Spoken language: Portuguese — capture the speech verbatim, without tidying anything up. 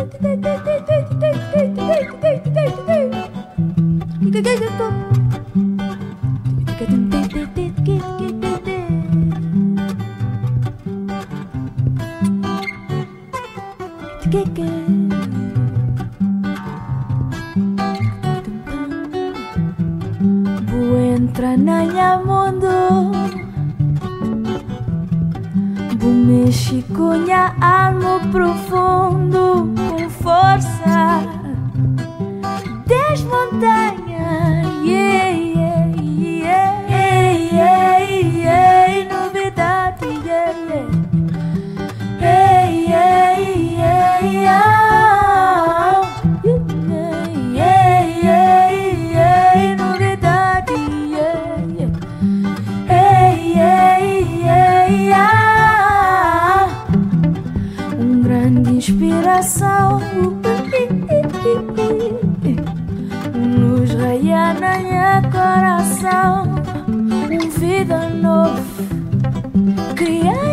Entra na minha mundo, bu mexe com minha alma profundo, com força desmontanha, yeah, yeah, yeah, yeah, yeah, novidade, yeah, yeah, yeah, yeah, yeah. Inspiração, luz raia na minha coração, um vida novo criar.